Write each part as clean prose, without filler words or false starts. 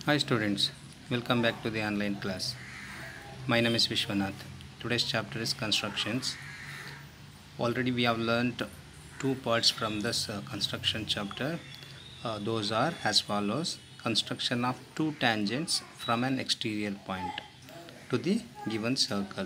Hi students, welcome back to the online class. My name is Vishwanath. Today's chapter is constructions. Already we have learned two parts from this construction chapter. Those are as follows: construction of two tangents from an exterior point to the given circle.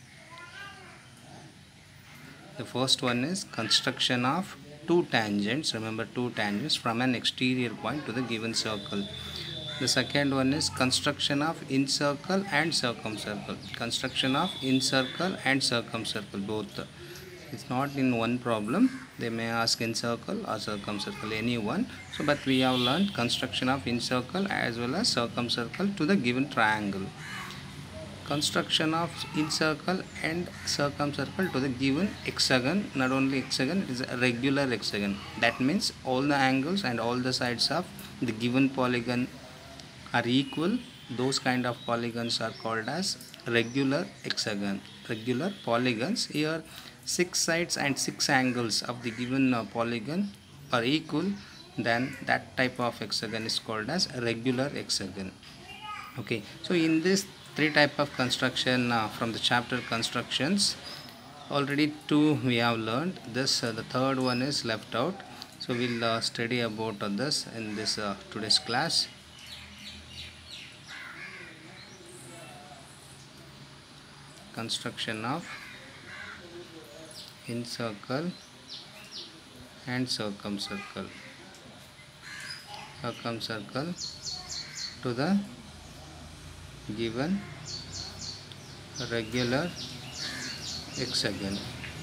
The first one is construction of two tangents. Remember, two tangents from an exterior point to the given circle. The second one is construction of incircle and circumcircle. Construction of incircle and circumcircle both. It's not in one problem. They may ask incircle or circumcircle, any one. So, but we have learned construction of incircle as well as circumcircle to the given triangle. Construction of incircle and circumcircle to the given hexagon. Not only hexagon, it is a regular hexagon. That means all the angles and all the sides of the given polygon are equal. Those kind of polygons are called as regular hexagon. Regular polygons, here 6 sides and 6 angles of the given polygon are equal, then that type of hexagon is called as regular hexagon. Okay, so in this three type of construction from the chapter constructions, already two we have learned. This the third one is left out, so we'll study about this in this today's class. Construction of incircle and circumcircle to the given regular hexagon.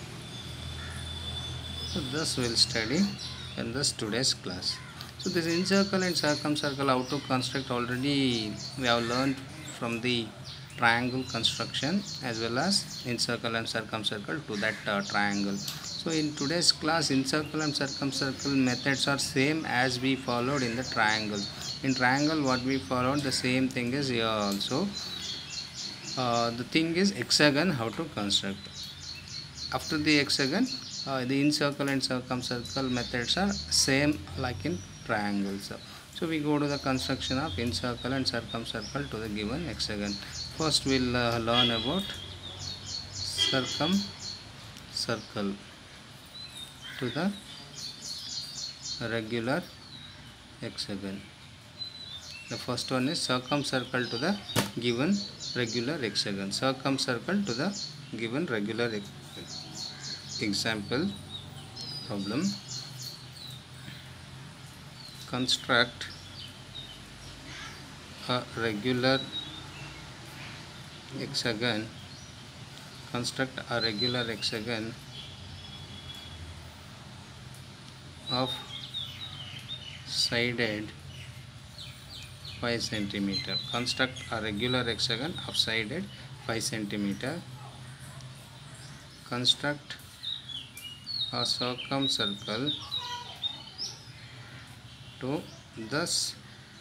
So this we'll study in this today's class. So this incircle and circumcircle, how to construct, already we have learned from the triangle construction as well as incircle and circumcircle to that triangle. So in today's class, incircle and circumcircle methods are same as we followed in the triangle. In triangle, what we followed, the same thing is here also. The thing is hexagon, how to construct. After the hexagon, the incircle and circumcircle methods are same like in triangles. So we go to the construction of incircle and circumcircle to the given hexagon. First we'll learn about circumcircle to the regular hexagon. The first one is circumcircle to the given regular hexagon. Circumcircle to the given regular hexagon. Example problem: construct a regular hexagon. Construct a regular hexagon of sided 5 cm. Construct a regular hexagon of sided 5 cm. Construct a circumcircle to this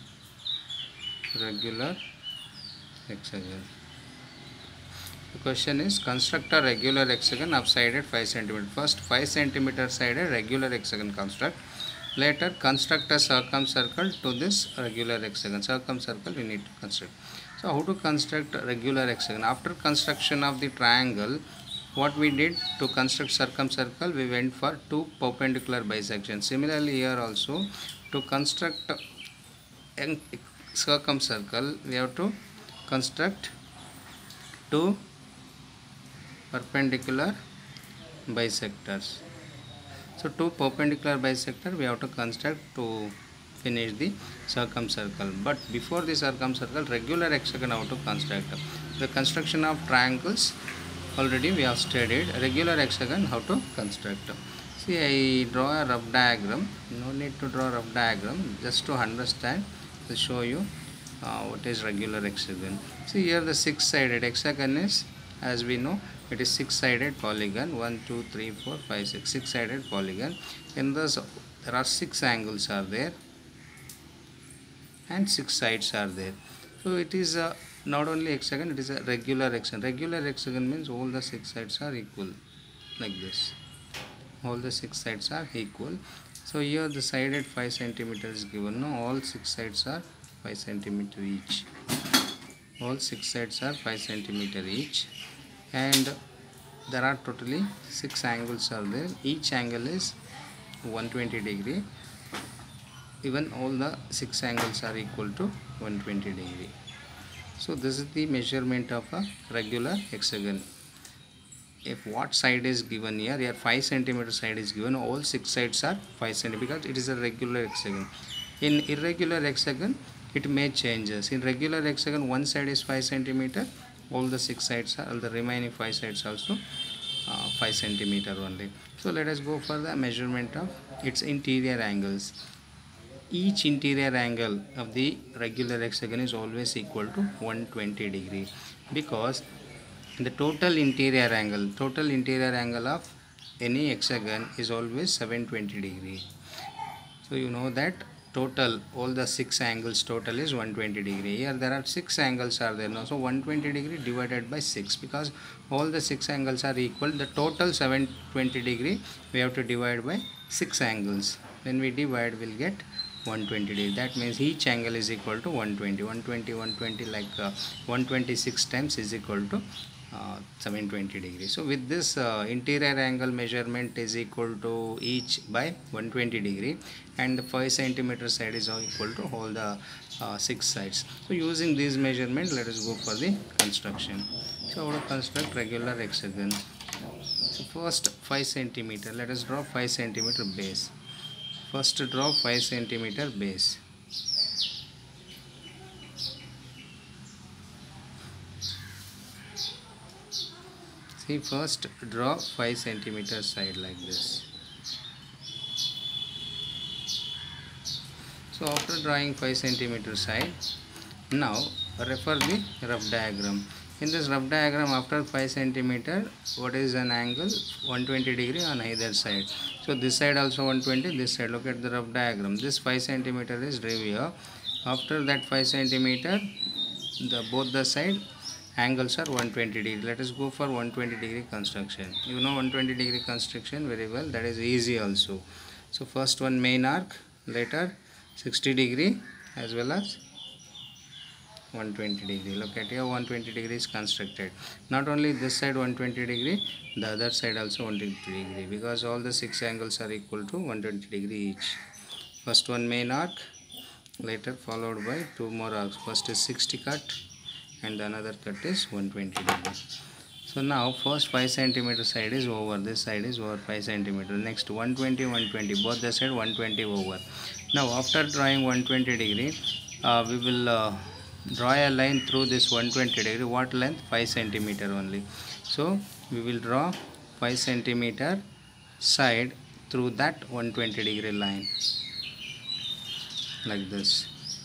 regular hexagon. The question is, construct a regular hexagon of sided 5 cm. First 5 cm sided regular hexagon construct. Later construct a circumcircle to this regular hexagon. Circumcircle we need to construct. So how to construct a regular hexagon? After construction of the triangle, what we did to construct circumcircle, we went for two perpendicular bisections. Similarly here also, to construct a circumcircle, we have to construct two perpendicular bisectors. So two perpendicular bisector we have to construct to finish the circumcircle. But before the circumcircle, regular hexagon how to construct. The construction of triangles already we have studied. Regular hexagon how to construct. See, I draw a rough diagram. No need to draw a rough diagram, just to understand, to show you what is regular hexagon. See here, the 6-sided hexagon is, as we know, it is 6-sided polygon. 1 2 3 4 5 6 6-sided polygon. In this there are 6 angles are there and 6 sides are there. So it is not only hexagon, it is a regular hexagon. Regular hexagon means all the 6 sides are equal, like this. All the 6 sides are equal. So here the sided 5 cm is given. No, all 6 sides are 5 centimeter each. All 6 sides are 5 centimeter each, and there are totally 6 angles are there. Each angle is 120 degree. Even all the 6 angles are equal to 120 degree. So this is the measurement of a regular hexagon. If what side is given here 5 centimeter side is given, all 6 sides are 5 centimeter because it is a regular hexagon. In irregular hexagon it may changes. In regular hexagon one side is 5 centimeter, all the 6 sides are, all the remaining 5 sides also 5 centimeter only. So let us go for the measurement of its interior angles. Each interior angle of the regular hexagon is always equal to 120 degree, because the total interior angle of any hexagon is always 720 degree. So you know that total, all the 6 angles total is 120 degree. Here there are 6 angles are there now, so 120 degree divided by 6, because all the 6 angles are equal. The total 720 degree we have to divide by 6 angles. When we divide, we'll get 120 degree. That means each angle is equal to 120 like 126 times is equal to 720 degrees. So with this interior angle measurement is equal to each by 120 degree, and the 5 centimeter side is equal to all the 6 sides. So using this measurement, let us go for the construction. So how to construct regular hexagon? So first 5 centimeter, let us draw 5 centimeter base. First draw 5 centimeter base. See, first draw 5 centimeter side like this. So after drawing 5 centimeter side, now refer the rough diagram. In this rough diagram, after 5 centimeter, what is an angle? 120 degree on either side. So this side also 120, this side. Look at the rough diagram. This 5 centimeter is here. After that 5 centimeter, both the side angles are 120 degree. Let us go for 120 degree construction. You know 120 degree construction very well. That is easy also. So first one main arc, later 60 degree as well as 120 degree. Look at here, 120 degree is constructed. Not only this side 120 degree, the other side also 120 degree, because all the 6 angles are equal to 120 degree each. First one main arc, later followed by 2 more arcs. First is 60 cut and another cut is 120 degree. So now first 5 centimeter side is over, this side is over 5 centimeter. Next 120, 120, both the side 120 over. Now after drawing 120 degree, we will draw a line through this 120 degree. What length? 5 centimeter only. So we will draw 5 centimeter side through that 120 degree line like this.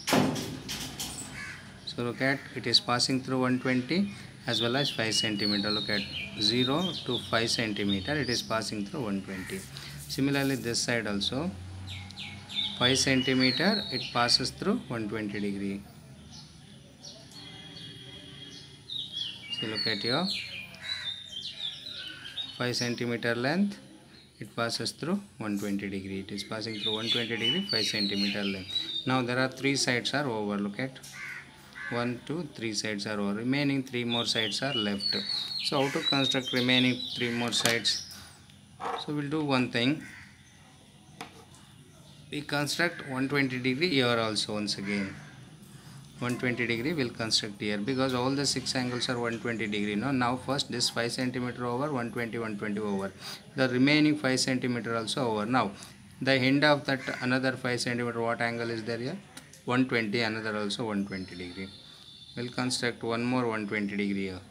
So look at, it is passing through 120 as well as 5 centimeter. Look at 0 to 5 centimeter, it is passing through 120. Similarly this side also 5 centimeter, it passes through 120 degree. See, look at here, 5 centimeter length, it passes through 120 degree. It is passing through 120 degree, 5 centimeter length. Now there are 3 sides are over. Look at 1, 2, 3 sides are over. Remaining 3 more sides are left. So how to construct remaining 3 more sides? So we'll do one thing. We construct 120 degree here also once again. 120 degree will construct here, because all the 6 angles are 120 degree. Now first this 5 centimeter over, 120, 120 over. The remaining 5 centimeter also over. Now the end of that another 5 centimeter, what angle is there here? 120, another also 120 degree. We'll construct one more 120 degree here.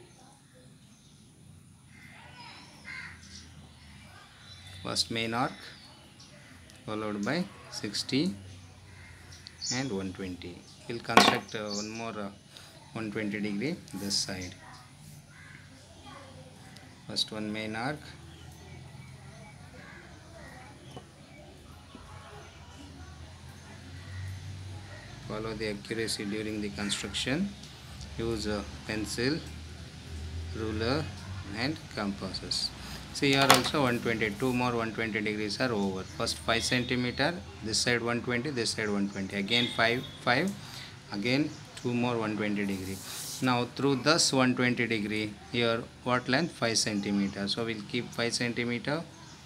First main arc followed by 60 and 120. We'll construct one more 120 degree this side. First one main arc, follow the accuracy during the construction. Use a pencil, ruler and compasses. See, here also 120, 2 more 120 degrees are over. First 5 centimeter, this side 120, this side 120. Again 5, 5, again 2 more 120 degree. Now through this 120 degree, here what length? 5 centimeter. So we'll keep 5 centimeter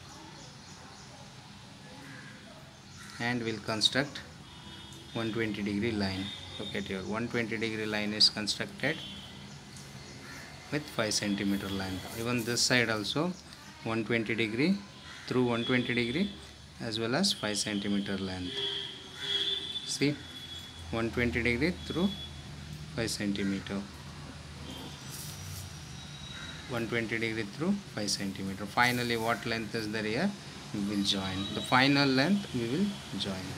and we'll construct 120 degree line. Look at here, 120 degree line is constructed with 5 centimeter length. Even this side also 120 degree through 120 degree as well as 5 centimeter length. See, 120 degree through 5 centimeter, 120 degree through 5 centimeter. Finally, what length is there here? We will join the final length. We will join.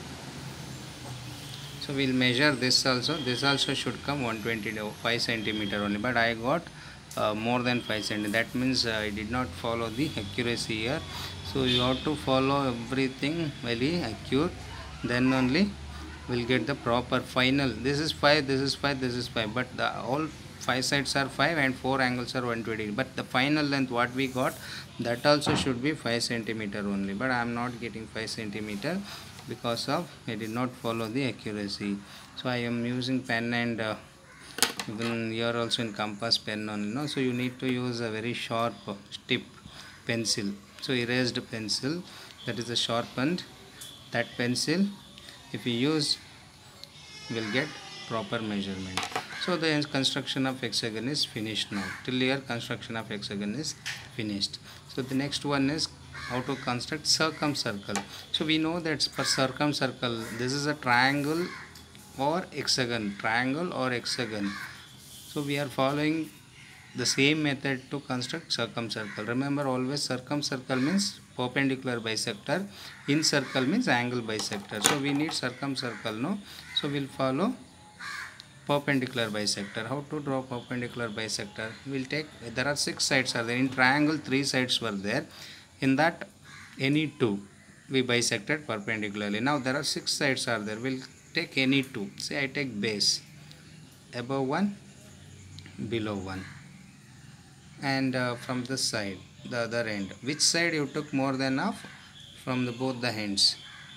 So we'll measure this also. This also should come 5 centimeter only, but I got more than 5 centimeter. That means I did not follow the accuracy here. So you have to follow everything very accurate. Then only we'll get the proper final. This is 5, this is 5, this is 5, but the all 5 sides are 5 and 4 angles are 120. But the final length what we got, that also should be 5 centimeter only, but I am not getting 5 centimeter because of I did not follow the accuracy. So I am using pen and even here also in compass pen only, no? So you need to use a very sharp tip pencil. So erased pencil, that is a sharpened, that pencil if you use will get proper measurement. So the construction of hexagon is finished now. Till here construction of hexagon is finished. So the next one is how to construct circumcircle. So we know that for circumcircle, this is a triangle or hexagon, triangle or hexagon. So we are following the same method to construct circumcircle. Remember, always circumcircle means perpendicular bisector, in circle means angle bisector. So we need circumcircle, no? So we'll follow perpendicular bisector. How to draw perpendicular bisector? We'll take, there are 6 sides are there. In triangle 3 sides were there. In that any 2 we bisected perpendicularly. Now there are 6 sides are there. We'll take any 2. Say I take base, above 1, below 1, and from this side, the other end. Which side you took more than half? From the both the ends.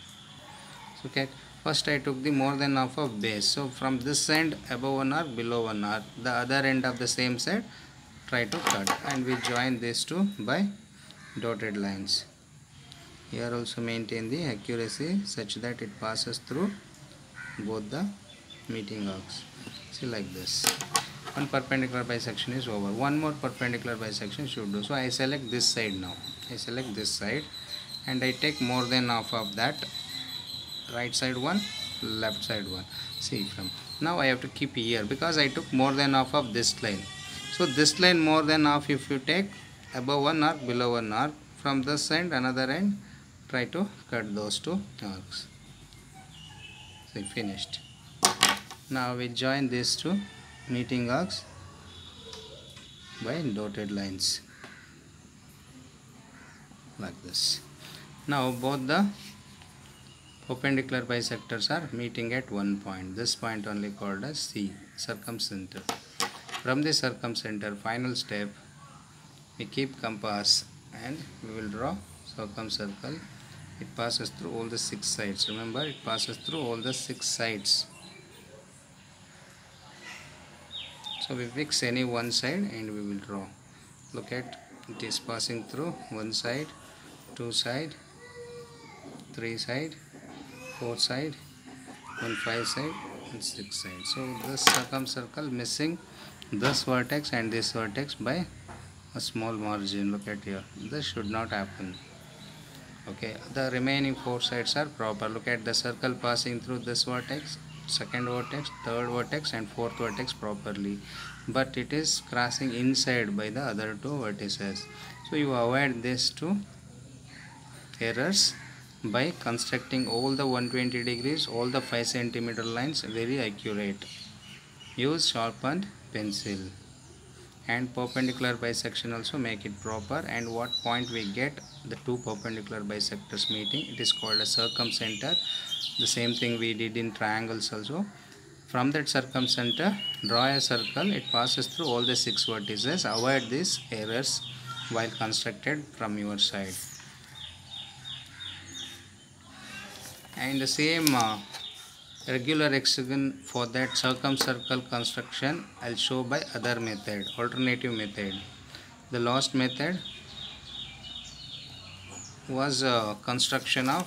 Okay. First I took the more than half of base. So from this end, above 1 arc, below 1 arc. The other end of the same side, try to cut. And we join these two by dotted lines. Here also maintain the accuracy such that it passes through both the meeting arcs. See, like this. One perpendicular bisection is over. One more perpendicular bisection should do. So I select this side now. I select this side and I take more than half of that. Right side 1, left side 1. See, from now I have to keep here because I took more than half of this line. So this line more than half if you take, above 1 arc, below 1 arc. From this end, another end, try to cut those 2 arcs. See, finished. Now we join these 2 meeting arcs by dotted lines like this. Now both the perpendicular bisectors are meeting at one point. This point only called as C, circumcenter. From the circumcenter, final step, we keep compass and we will draw circumcircle. It passes through all the 6 sides. Remember, it passes through all the 6 sides. So we fix any one side and we will draw. Look at, it is passing through one side, 2 side, 3 side, 4 side, 1 5 side and 6 side. So this circumcircle missing this vertex and this vertex by a small margin. Look at here. This should not happen. Okay, the remaining 4 sides are proper. Look at the circle passing through this vertex, second vertex, third vertex and fourth vertex properly, but it is crossing inside by the other 2 vertices. So you avoid these 2 errors by constructing all the 120 degrees, all the 5 centimeter lines very accurate. Use sharpened pencil and perpendicular bisection also make it proper. And what point we get the 2 perpendicular bisectors meeting, it is called a circumcenter. The same thing we did in triangles also. From that circumcenter, draw a circle. It passes through all the 6 vertices. Avoid these errors while constructed from your side. And the same regular hexagon for that circumcircle construction I'll show by other method, alternative method. The last method was construction of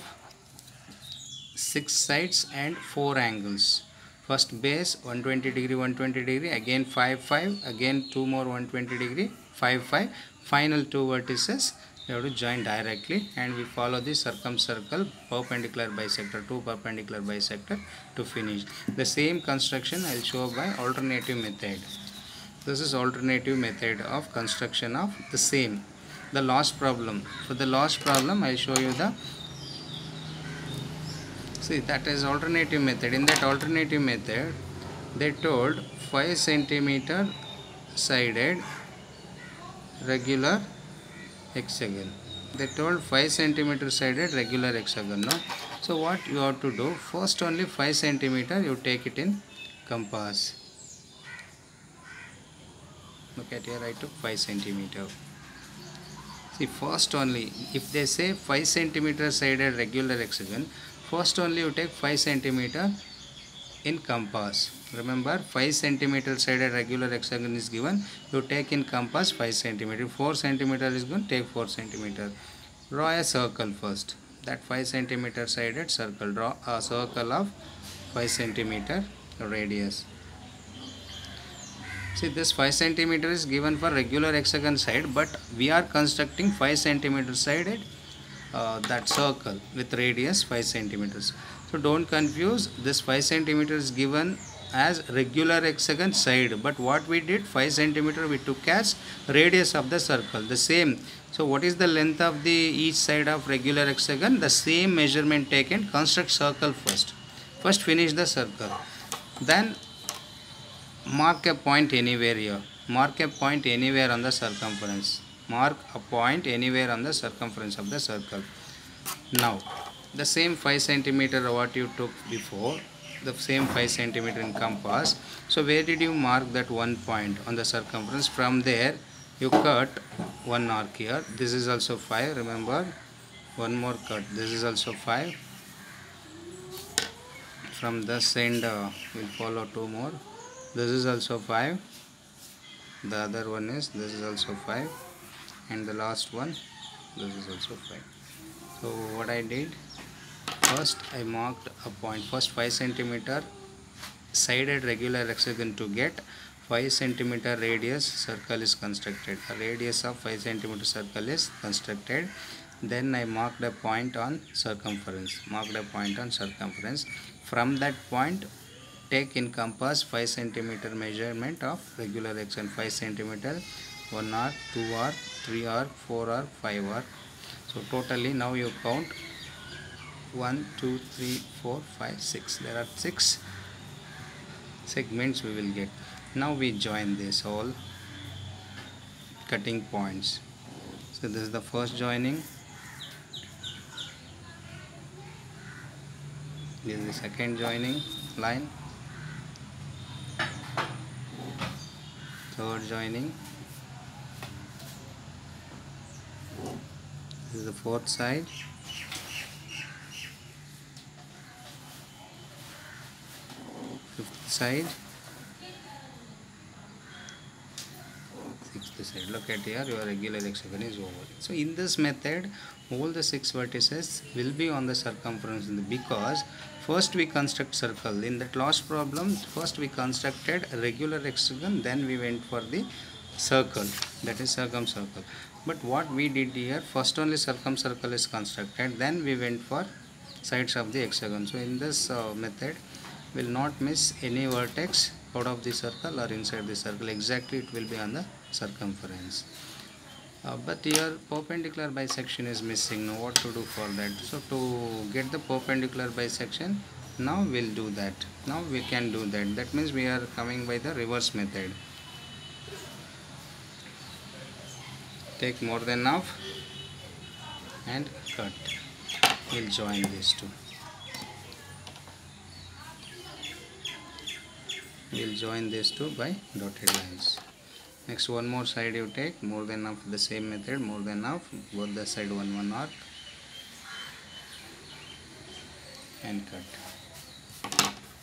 6 sides and 4 angles. First base 120 degree, 120 degree, again 5 5, again 2 more 120 degree, 5 5, final 2 vertices we have to join directly, and we follow the circumcircle perpendicular bisector, 2 perpendicular bisector to finish. The same construction I will show by alternative method. This is alternative method of construction of the same. The last problem. For the last problem I will show you the, see, that is alternative method. In that alternative method they told 5 centimeter sided regular hexagon. They told 5 centimeter sided regular hexagon. No? So what you have to do, first only 5 centimeter you take it in compass. Look at here, I took 5 centimeter. See, first only, if they say 5 centimeter sided regular hexagon, first only you take 5 centimeter in compass. Remember, 5 centimeter sided regular hexagon is given, you take in compass 5 centimeter. 4 centimeter is given, take 4 centimeter. Draw a circle first. That 5 centimeter sided circle. Draw a circle of 5 centimeter radius. See, this 5 centimeter is given for regular hexagon side, but we are constructing 5 centimeter sided that circle with radius 5 centimeters. So don't confuse, this 5 centimeter is given as regular hexagon side, but what we did, 5 centimeter we took as radius of the circle, the same. So what is the length of the each side of regular hexagon? The same measurement taken. Construct circle first. First finish the circle, then mark a point anywhere here. Mark a point anywhere on the circumference. Mark a point anywhere on the circumference of the circle. Now the same 5 centimeter what you took before, the same 5 centimeter in compass. So where did you mark that one point on the circumference? From there you cut one arc here. This is also 5. Remember, one more cut. This is also 5. From this end we'll follow 2 more. This is also 5. The other one is, this is also 5, and the last one, this is also 5. So what I did, first I marked a point. First 5 centimeter sided regular hexagon to get 5 centimeter radius circle is constructed. A radius of 5 centimeter circle is constructed. Then I marked a point on circumference. Marked a point on circumference. From that point, take in compass 5 centimeter measurement of regular hexagon. 5 centimeter, 1 arc, 2 arc, 3 arc, 4 arc, 5 arc. So totally now you count 1, 2, 3, 4, 5, 6. There are 6 segments we will get. Now we join this all cutting points. So this is the first joining. This is the second joining line. Third joining. This is the fourth side. Fifth side. Sixth side. Look at here, your regular hexagon is over. So in this method, all the 6 vertices will be on the circumference, because first we construct circle. In that last problem, first we constructed a regular hexagon, then we went for the circle, that is circumcircle. But what we did here, first only circumcircle is constructed, then we went for sides of the hexagon. So in this method, we will not miss any vertex out of the circle or inside the circle. Exactly it will be on the circumference. But here perpendicular bisection is missing. Now what to do for that? So to get the perpendicular bisection, now we'll do that. Now we can do that. That means we are coming by the reverse method. Take more than half and cut. We'll join these two. We'll join these two by dotted lines. Next, one more side you take, more than half, the same method, more than half, both the side one arc and cut.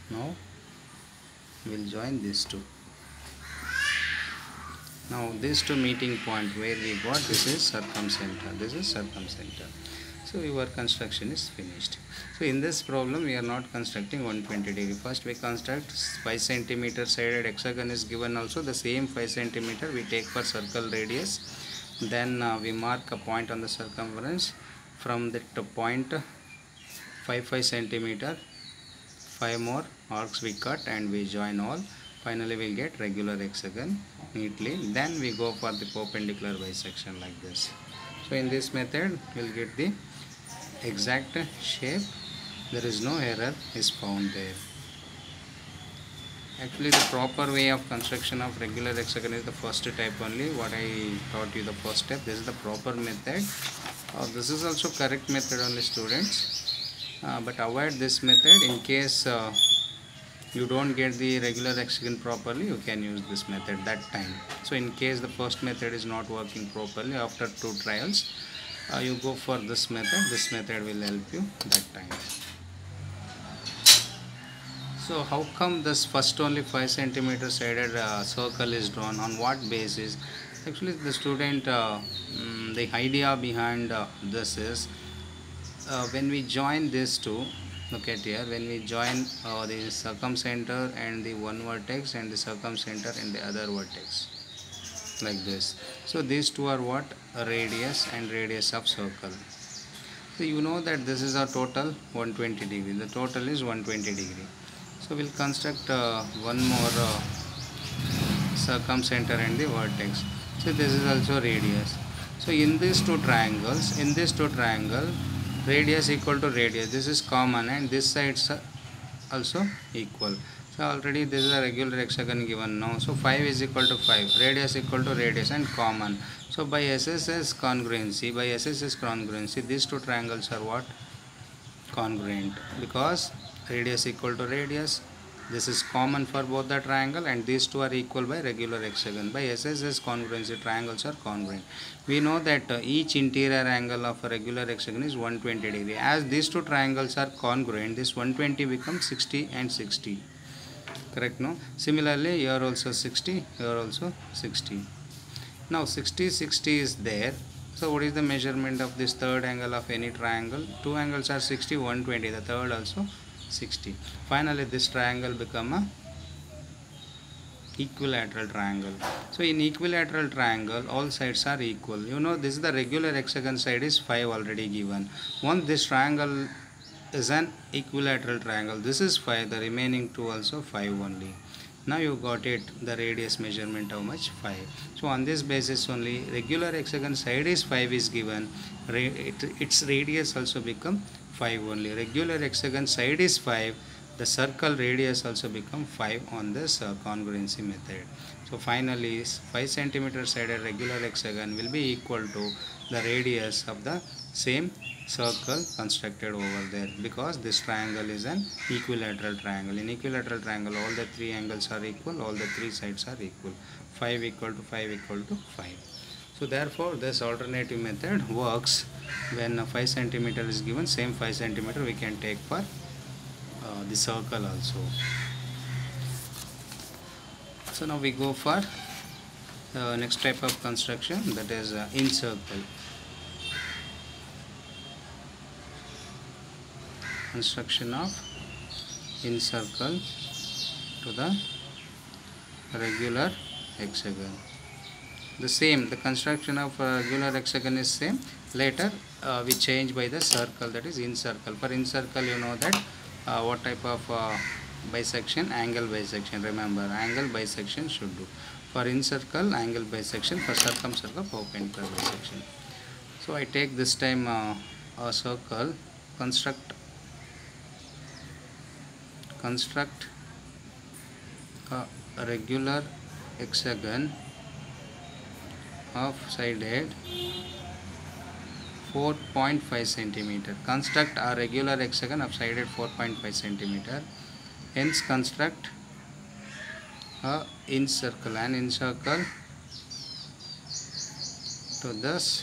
Now we'll join these two. Now these two meeting point where we got, this is circumcenter, this is circumcenter. So your construction is finished. So in this problem we are not constructing 120 degree. First we construct 5 centimeter sided hexagon is given, also the same 5 centimeter we take for circle radius. Then we mark a point on the circumference. From that point 5 centimeter, 5 more arcs we cut and we join all. Finally we'll get regular hexagon neatly. Then we go for the perpendicular bisection like this. So in this method we'll get the exact shape. There is no error is found there. Actually the proper way of construction of regular hexagon is the first type only, what I taught you the first step. This is the proper method. This is also correct method only, students, but avoid this method. In case you don't get the regular hexagon properly, you can use this method that time. So in case the first method is not working properly, after 2 trials you go for this method. This method will help you that time. So how come this first only 5 centimeter sided circle is drawn? On what basis? Actually the student, the idea behind this is, when we join these two, look at here, when we join the circumcenter and the one vertex and the circumcenter and the other vertex like this. So these two are what? A radius and radius of circle. So you know that this is our total 120 degree. The total is 120 degree. So we'll construct one more circumcenter and the vertex. So this is also radius. So in these two triangles, radius equal to radius, this is common, and this sides are also equal. So already this is a regular hexagon given now. So 5 is equal to 5, radius equal to radius and common. So by SSS congruency, these two triangles are what? Congruent, because radius equal to radius, this is common for both the triangle, and these two are equal by regular hexagon. By SSS congruency, triangles are congruent. We know that each interior angle of a regular hexagon is 120 degree. As these two triangles are congruent, this 120 becomes 60 and 60. Correct, no? Similarly here also 60, here also 60. Now 60 is there. So what is the measurement of this third angle of any triangle? Two angles are 60, 120. The third also 60. Finally this triangle become a equilateral triangle. So in equilateral triangle all sides are equal. You know, this is the regular hexagon side is 5 already given. Once this triangle is an equilateral triangle, this is 5, the remaining 2 also 5 only. Now you got it, the radius measurement how much? 5. So on this basis only, regular hexagon side is 5 is given, its radius also become 5 only. Regular hexagon side is 5, the circle radius also become 5 on this congruency method. So finally 5 centimeter sided regular hexagon will be equal to the radius of the same circle constructed over there, because this triangle is an equilateral triangle. In equilateral triangle all the 3 angles are equal, all the 3 sides are equal. 5 equal to 5 equal to 5. So therefore this alternative method works when 5 centimeter is given. Same 5 centimeter we can take for the circle also. So now we go for next type of construction, that is in circle. Construction of in circle to the regular hexagon. The construction of regular hexagon is same. Later we change by the circle, that is in circle. For in circle you know that what type of bisection? Angle bisection. Remember, angle bisection should do. For in circle, angle bisection. For circumcircle, perpendicular bisection. So I take this time a circle, construct a regular hexagon of sided 4.5 centimeter. Construct a regular hexagon of sided 4.5 centimeter. Hence construct a in circle, an in circle to this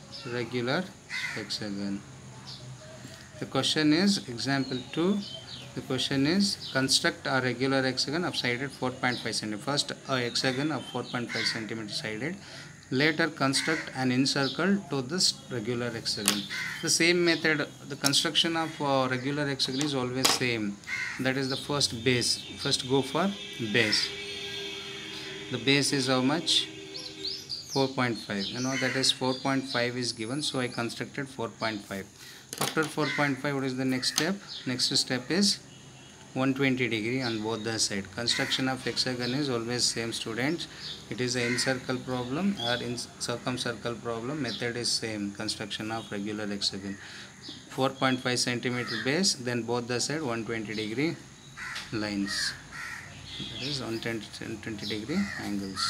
regular hexagon. The question is example 2. The question is construct a regular hexagon of sided 4.5 cm. First a hexagon of 4.5 cm sided. Later construct an incircle to this regular hexagon. The same method, the construction of regular hexagon is always same. That is the first base. First go for base. The base is how much? 4.5. You know, that is 4.5 is given, so I constructed 4.5. After 4.5, what is the next step? Next step is 120 degree on both the side. Construction of hexagon is always same, students. It is an incircle problem or in circumcircle problem. Method is same. Construction of regular hexagon. 4.5 centimeter base, then both the side 120 degree lines. That is 120 degree angles.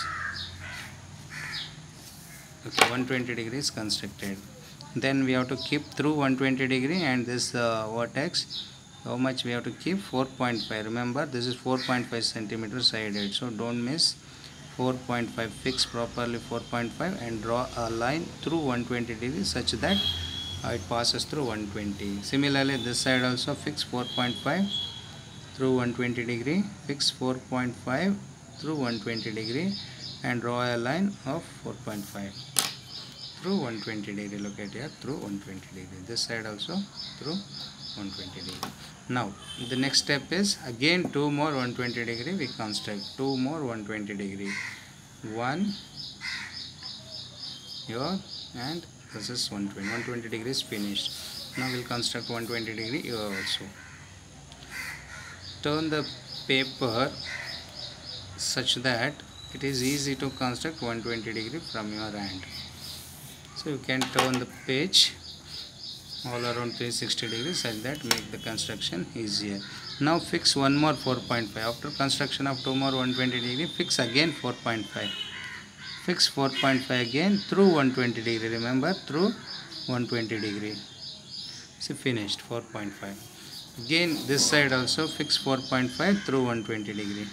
Okay, 120 degrees constructed. Then we have to keep through 120 degree and this vertex. How much we have to keep? 4.5. Remember, this is 4.5 centimeter sided, so don't miss 4.5. Fix properly 4.5 and draw a line through 120 degrees such that it passes through 120. Similarly, this side also fix 4.5 through 120 degree. Fix 4.5 through 120 degree and draw a line of 4.5 through 120 degree. Look at here, through 120 degree. This side also through 120 degree. Now the next step is again 2 more 120 degree we construct. 2 more 120 degree. 1 here and this is 120 degrees finished. Now we'll construct 120 degree here also. Turn the paper such that it is easy to construct 120 degree from your hand. So you can turn the page all around 360 degrees such that make the construction easier. Now fix one more 4.5. After construction of 2 more 120 degree, fix again 4.5. Fix 4.5 again through 120 degree. Remember, through 120 degree. See, finished 4.5. Again this side also fix 4.5 through 120 degree.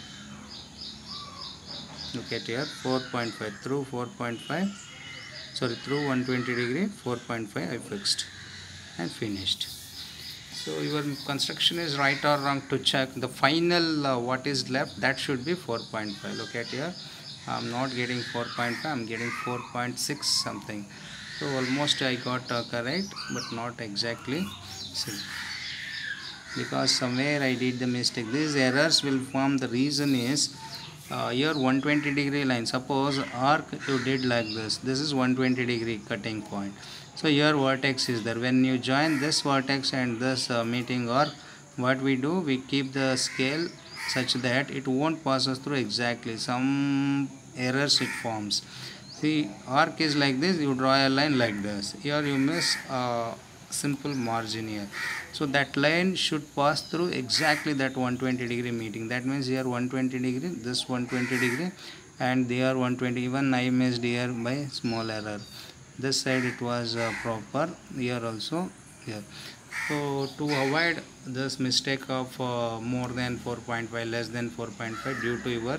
Look at here, 4.5 through 4.5. Sorry, through 120 degree, 4.5 I fixed and finished. So your construction is right or wrong to check. The final what is left, that should be 4.5. Look at here, I am not getting 4.5, I am getting 4.6 something. So almost I got correct, but not exactly. See, because somewhere I did the mistake. These errors will form. The reason is here 120 degree line. Suppose arc you did like this. This is 120 degree cutting point. So your vertex is there. When you join this vertex and this meeting arc, what we do, we keep the scale such that it won't pass us through exactly. Some errors it forms. See, arc is like this, you draw a line like this. Here you miss a simple margin here. So that line should pass through exactly that 120 degree meeting. That means here 120 degree, this 120 degree, and there 120. Even I missed here by small error. This side it was proper, here also here. So to avoid this mistake of more than 4.5, less than 4.5 due to your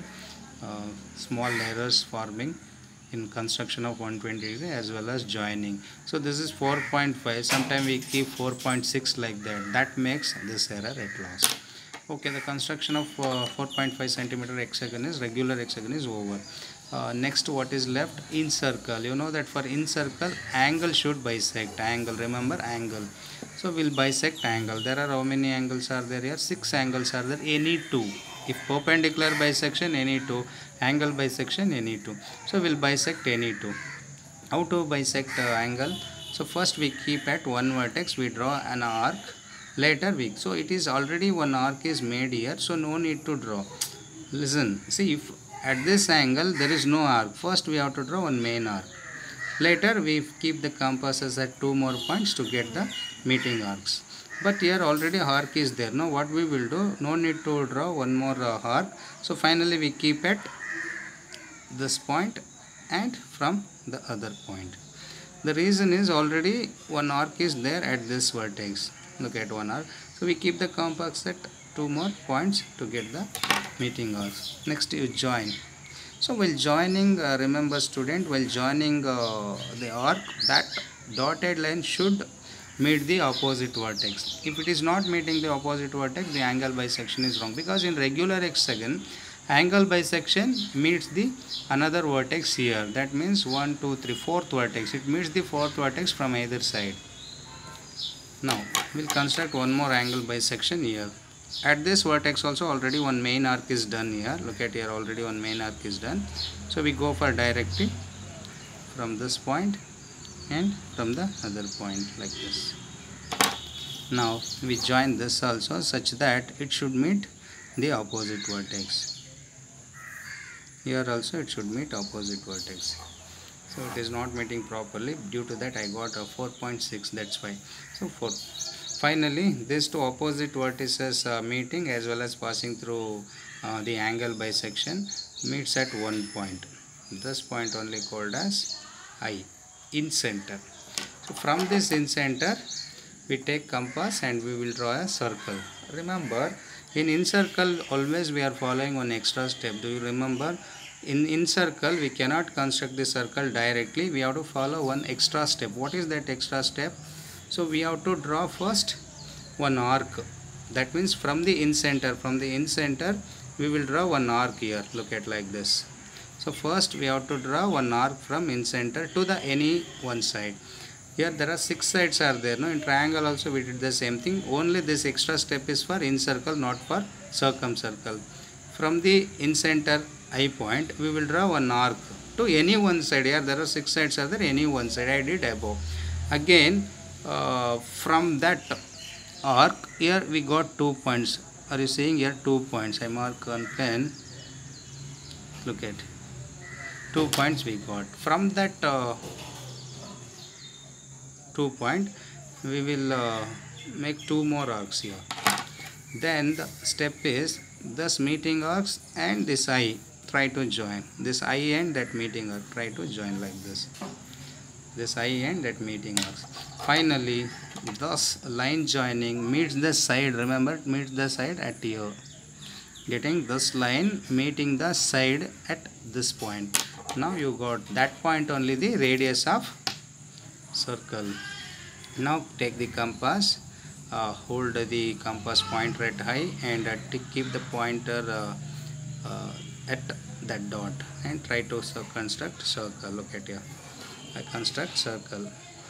small errors forming in construction of 120 degree as well as joining. So this is 4.5. Sometimes we keep 4.6 like that. That makes this error at last. Okay, the construction of 4.5 centimeter hexagon is regular hexagon is over. Next, what is left? Incircle. You know that for incircle, angle should bisect. Angle, remember angle. So we'll bisect angle. There are how many angles are there here? 6 angles are there. Any 2. If perpendicular bisection, any 2. Angle bisection, any 2. So we'll bisect any 2. How to bisect angle? So first we keep at one vertex. We draw an arc. Later we. So it is already one arc is made here. So no need to draw. Listen. See, if at this angle there is no arc, first we have to draw one main arc. Later we keep the compasses at 2 more points to get the meeting arcs. But here already arc is there. Now what we will do, no need to draw one more arc. So finally we keep at this point and from the other point. The reason is already one arc is there at this vertex. Look at one arc. So we keep the compass at 2 more points to get the meeting arcs. Next you join. So while joining, remember student, while joining the arc, that dotted line should meet the opposite vertex. If it is not meeting the opposite vertex, the angle bisection is wrong, because in regular hexagon angle bisection meets the another vertex here. That means 1 2 3 fourth vertex, it meets the fourth vertex from either side. Now we'll construct one more angle bisection here. At this vertex also already one main arc is done here. Look at here, already one main arc is done. So we go for directly from this point and from the other point like this. Now we join this also such that it should meet the opposite vertex. Here also it should meet opposite vertex. So it is not meeting properly, due to that I got a 4.6, that's why. So 4. Finally these two opposite vertices meeting as well as passing through the angle bisection meets at one point. This point only called as I, in center. So from this in center we take compass and we will draw a circle. Remember, in circle always we are following one extra step. Do you remember? In circle we cannot construct the circle directly, we have to follow one extra step. What is that extra step? So we have to draw first one arc. That means from the in center we will draw one arc here. Look at like this. So first we have to draw one arc from in center to the any one side. Here there are 6 sides are there. No, in triangle also we did the same thing. Only this extra step is for in circle, not for circumcircle. From the in center I point we will draw one arc to any one side. Here there are 6 sides are there, any one side I did above. Again from that arc here we got 2 points. Are you seeing here 2 points? I mark on pen. Look at 2 points we got. From that 2 point we will make 2 more arcs here. Then the step is this meeting arcs and this I try to join. This I and that meeting arc try to join like this. This I and that meeting arcs. Finally this line joining meets the side. Remember, meets the side at here. Getting this line meeting the side at this point. Now you got that point only the radius of circle. Now take the compass, hold the compass pointer at high and keep the pointer at that dot and try to construct circle. Look at here, I construct circle.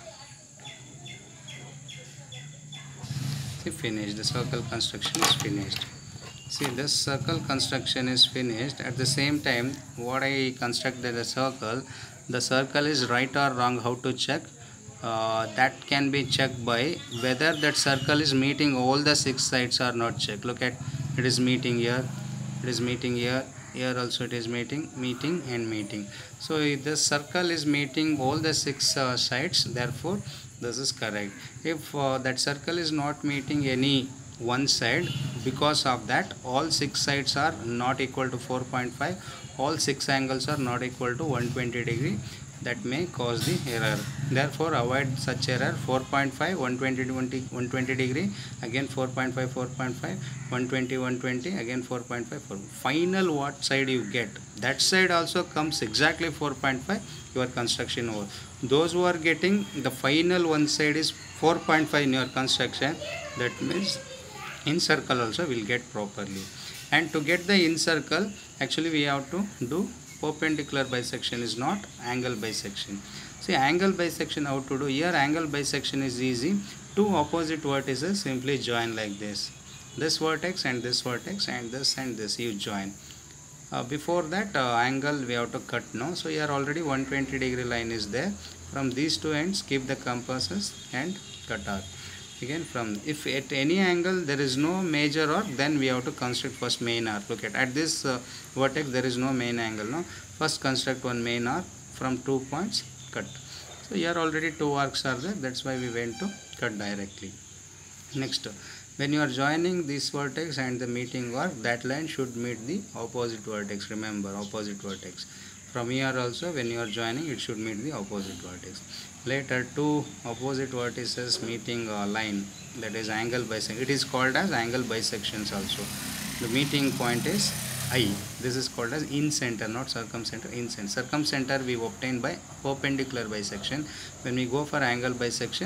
See, finished. The circle construction is finished. See, this circle construction is finished. At the same time, what I constructed the circle is right or wrong. How to check? That can be checked by whether that circle is meeting all the 6 sides or not. Check. Look at, it is meeting here, it is meeting here, here also it is meeting and meeting. So if the circle is meeting all the 6 sides, therefore this is correct. If that circle is not meeting any one side, because of that all 6 sides are not equal to 4.5, all 6 angles are not equal to 120 degree, that may cause the error. Therefore avoid such error. 4.5, 120 degree, again 4.5, 4.5, 120, again 4.5. Final what side you get, that side also comes exactly 4.5, your construction over. Those who are getting the final one side is 4.5 in your construction, that means in circle also will get properly. And to get the in circle, actually we have to do perpendicular bisection, is not angle bisection. See, angle bisection how to do? Here angle bisection is easy. 2 opposite vertices simply join like this. This vertex and this vertex and this you join. Before that angle we have to cut now. So here already 120 degree line is there. From these 2 ends keep the compasses and cut arc. Again from, if at any angle there is no major arc, then we have to construct first main arc. Look at this vertex there is no main angle. No, first construct one main arc, from 2 points cut. So here already 2 arcs are there, that's why we went to cut directly. Next, when you are joining this vertex and the meeting arc, that line should meet the opposite vertex. Remember, opposite vertex. From here also when you are joining, it should meet the opposite vertex. Later 2 opposite vertices meeting line, that is angle bisection. It is called as angle bisections also. The meeting point is I. This is called as in center, not circumcenter, in center. Circumcenter we obtain by perpendicular bisection. When we go for angle bisection,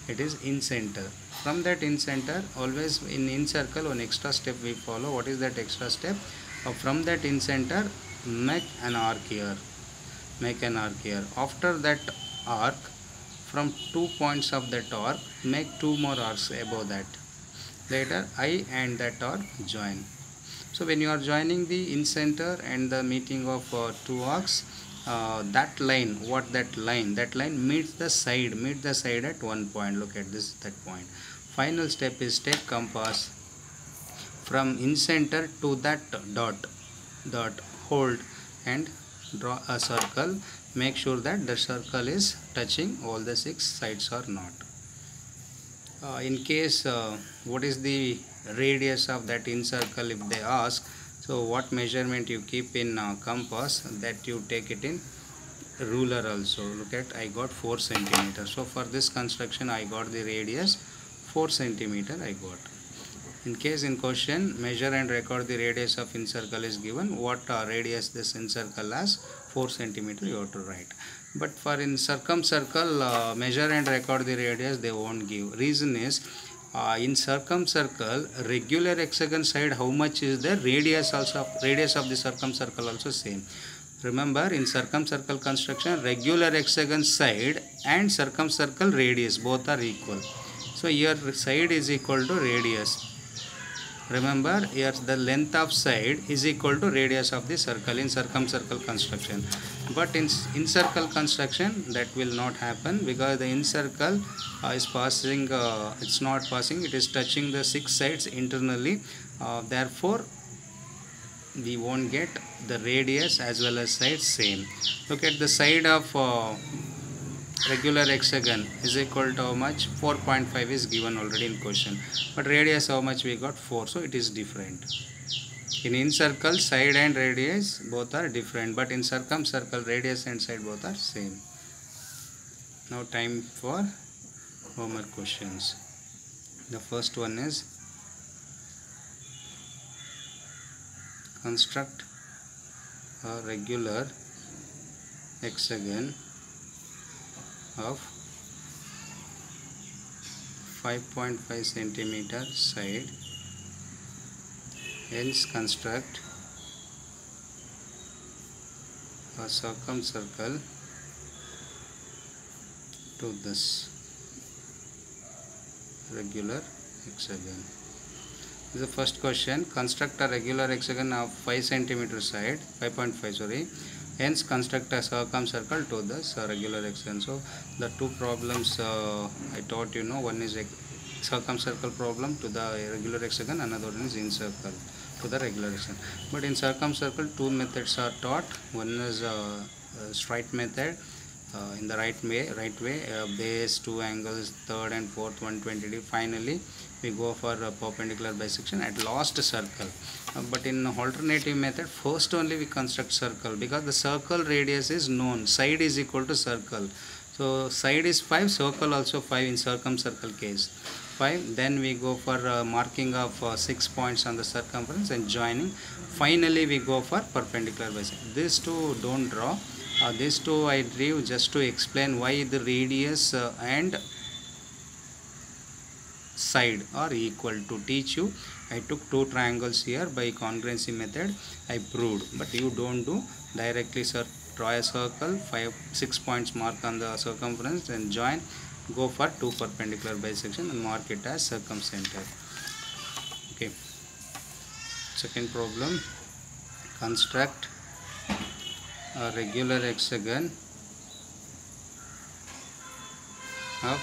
it is in center. From that in center, always in circle one extra step we follow. What is that extra step? From that in center, make an arc here. Make an arc here. After that arc, from 2 points of that arc, make 2 more arcs above that. Later I and that arc join. So when you are joining the in center and the meeting of 2 arcs, that line, that line meets the side at one point. Look at this, that point. Final step is take compass from in center to that dot, hold and draw a circle. Make sure that the circle is touching all the 6 sides or not. In case what is the radius of that in circle if they ask, so what measurement you keep in compass, that you take it in ruler also. Look at, I got 4 centimeters. So for this construction I got the radius 4 centimeter I got. In case in question measure and record the radius of in circle is given, what radius this in circle has, 4 centimeter you have to write. But for in circumcircle, measure and record the radius they won't give. Reason is in circumcircle, regular hexagon side how much is the radius also, radius of the circumcircle also same. Remember, in circumcircle construction, regular hexagon side and circumcircle radius both are equal. So here side is equal to radius. Remember, here the length of side is equal to radius of the circle in circumcircle construction. But in circle construction that will not happen, because the in circle is passing, it's not passing, it is touching the 6 sides internally. Therefore we won't get the radius as well as side same. Look at the side of regular hexagon is equal to how much? 4.5 is given already in question. But radius how much we got? 4. So it is different. In circle, side and radius both are different. But in circumcircle, radius and side both are same. Now time for homework questions. The first one is construct a regular hexagon of 5.5 centimeter side, hence construct a circumcircle to this regular hexagon. This is the first question. Construct a regular hexagon of 5 centimeter side, 5.5 sorry, hence construct a circumcircle to this regular hexagon. So the two problems I taught you know, one is a circumcircle problem to the regular hexagon, another one is in circle to the regular hexagon. But in circumcircle 2 methods are taught. One is straight method, in the right way, base, 2 angles, third and fourth 120°. Finally we go for a perpendicular bisection at last circle. But in alternative method, first only we construct circle, because the circle radius is known, side is equal to circle. So side is 5, circle also 5 in circumcircle case 5. Then we go for marking of 6 points on the circumference and joining. Finally we go for perpendicular bisection. These two don't draw. These two I drew just to explain why the radius and side are equal. To teach you, I took 2 triangles here by congruency method. I proved, but you don't do directly. Draw a circle, 6 points mark on the circumference and join. Go for 2 perpendicular bisection and mark it as circumcenter. Okay. Second problem. Construct a regular hexagon of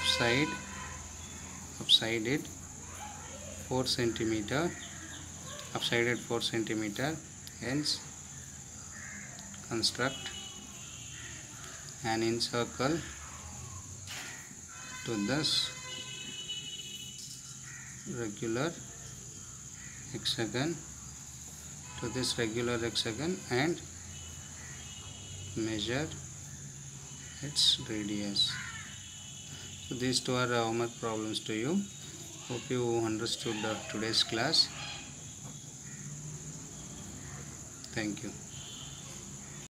upsided 4 centimeter, upsided 4 centimeter, hence construct an incircle to this regular hexagon, and measure its radius. So these two are homework problems to you. Hope you understood today's class. Thank you.